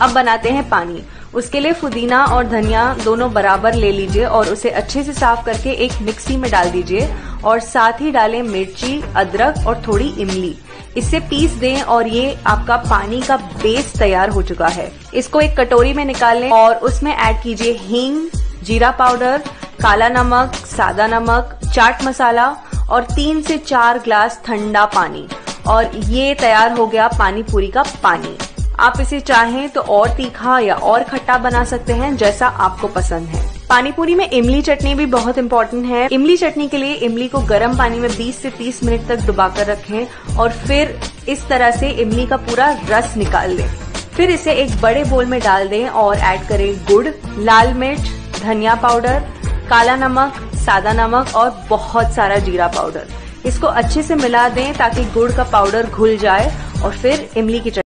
अब बनाते हैं पानी। उसके लिए पुदीना और धनिया दोनों बराबर ले लीजिए और उसे अच्छे से साफ करके एक मिक्सी में डाल दीजिए और साथ ही डालें मिर्ची, अदरक और थोड़ी इमली। इससे पीस दें और ये आपका पानी का बेस तैयार हो चुका है। इसको एक कटोरी में निकाल लें और उसमें ऐड कीजिए हींग, जीरा पाउडर, काला नमक, सादा नमक, चाट मसाला और 3 से 4 ग्लास ठंडा पानी। और ये तैयार हो गया पानी पूरी का पानी। आप इसे चाहें तो और तीखा या और खट्टा बना सकते हैं, जैसा आपको पसंद है। पानी पूरी में इमली चटनी भी बहुत इम्पोर्टेंट है। इमली चटनी के लिए इमली को गर्म पानी में 20 से 30 मिनट तक डुबाकर रखें और फिर इस तरह से इमली का पूरा रस निकाल लें। फिर इसे एक बड़े बोल में डाल दें और ऐड करें गुड़, लाल मिर्च, धनिया पाउडर, काला नमक, सादा नमक और बहुत सारा जीरा पाउडर। इसको अच्छे से मिला दें ताकि गुड़ का पाउडर घुल जाए और फिर इमली की